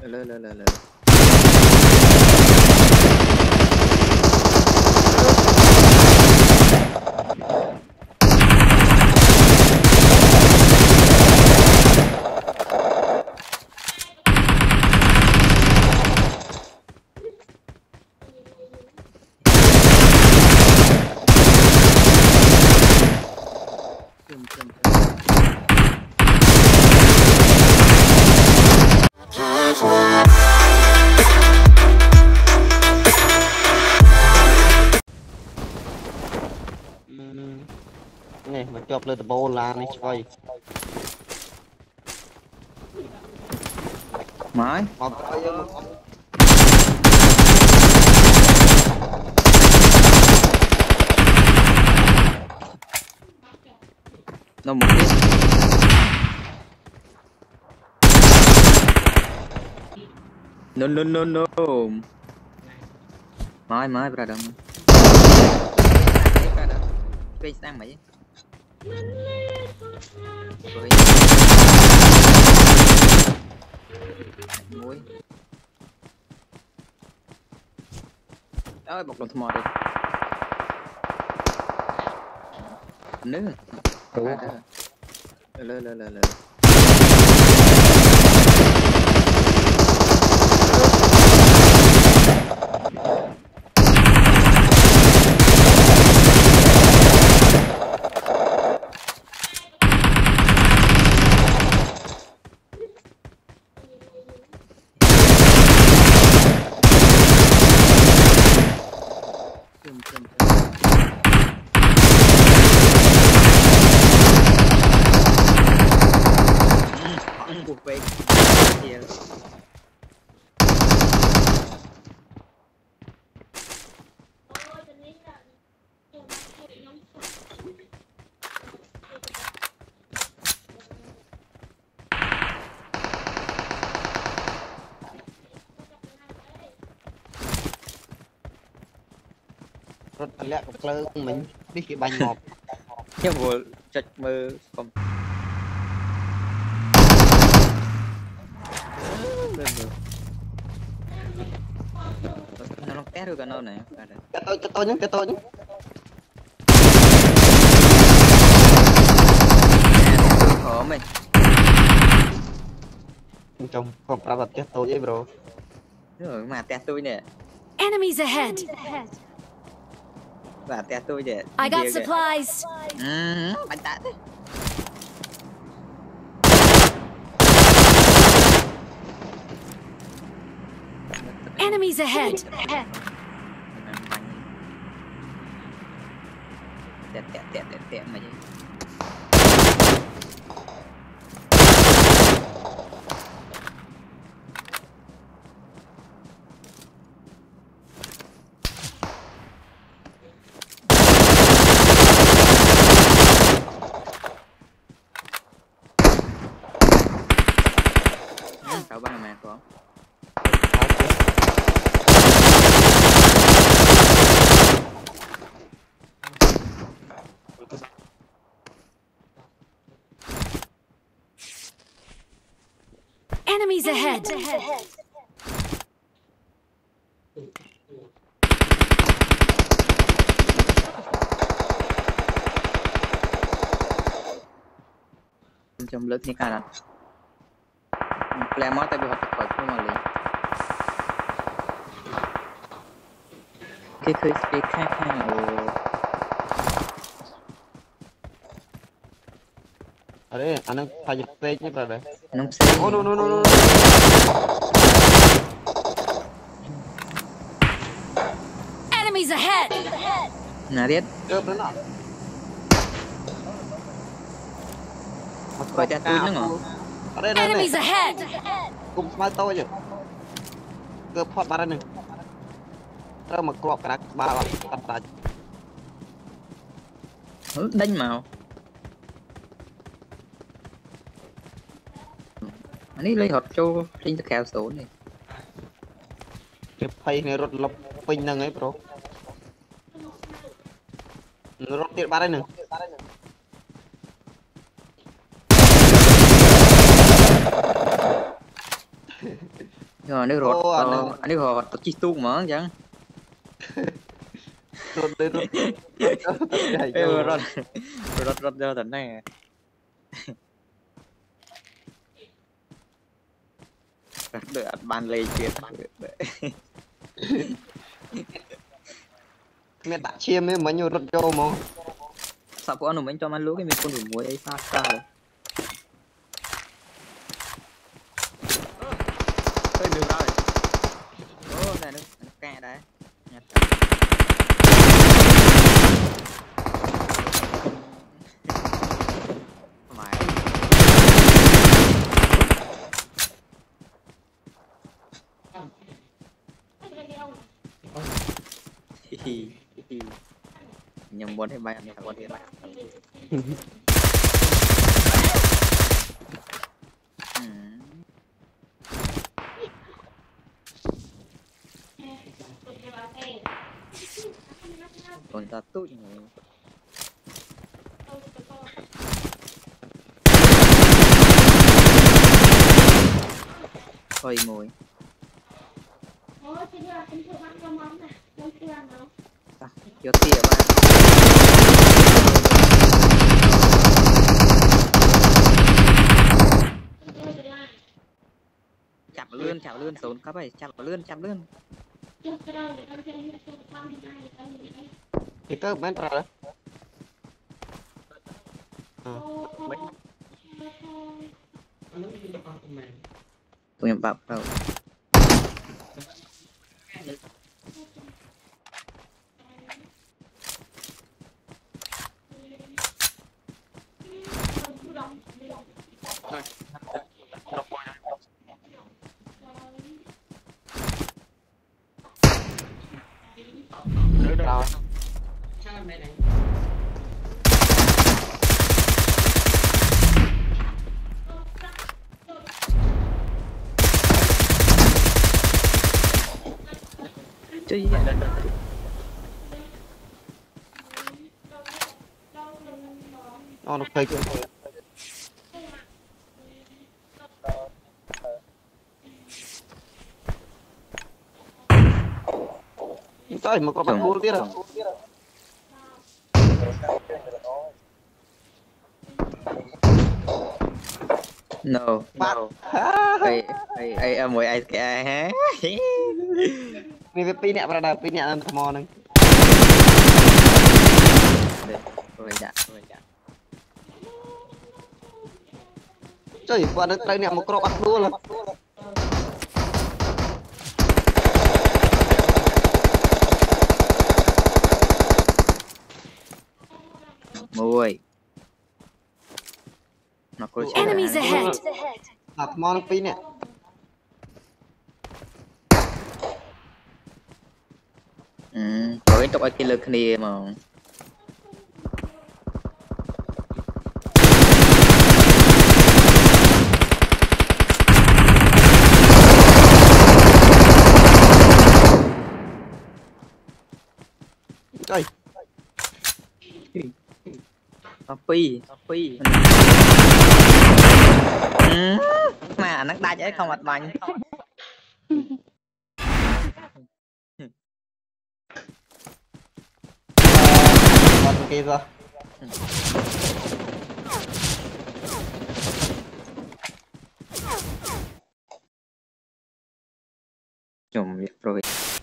Lơ. Này mà chụp lên bộ là này coi Mãi một nó một biết no mãi ra đâu cây sang mày muối ơi bọc đồng mò đi nữa lơ cuộc về rất lẹ của plơ mình biết cái bánh ngọt nhưng vừa chật mơ còn nó té được cả nơi này cái tôi nhé khó mày trong không ra vật chết tôi với bro rồi mà té tôi nè Enemies ahead. và té tôi nè I got supplies. bánh tạ đấy Enemies ahead. Tẹt mày cậu ba mẹ có Enemies ahead. trong lớp như cả là mót tay bị hoạt khỏi không mà liền cái khơi cái khác ở đây anh đang phải giật tê nhé rồi đấy nông xe no Enemies ahead. nè biết cướp nó nào khỏi té tôi nữa ngỏ ở đây này Enemies ahead. cùng smile tôi chứ cướp hot ba đây này rồi mà cọp cả ba là đánh màu anh ấy lấy hộp cho linh cho kèo số này cái phay này rốt lọc pin nâng ấy bro rốt tiệt ba đây nè rồi nước rọt nước rọt chỉ tu mà chẳng rút đi rút rọt rọt rọt ra tận này đợi bàn lề chuyện mẹ đã chiêm ấy mấy nhiều rút vô mà sao có anh mình cho ăn lúa cái mình con đủ muối ấy sao sao rồi ơi đừng ra rồi ô này nó cẹ đấy mày nhầm bốn hay bay nhầm bốn hay bay còn satu ini ôi mùi cho tia ba chạm lươn xuống các bạn chạm lươn kita main pernah punya bab kau rồi chơi nó phê chuyện tới mà có bạn mua biết rồi no ai mùi ai kìa hả mình phải pin nè pada pin nè làm mò này rồi dạ trời qua nó tay nè một crop bắt luôn rồi mùi nó có Enemies ahead. làm mò nó pin nè rồi tụi ai kêu kia mà trời phi mà nó đai chứ không mặt bánh còn kia rồi chùm rồi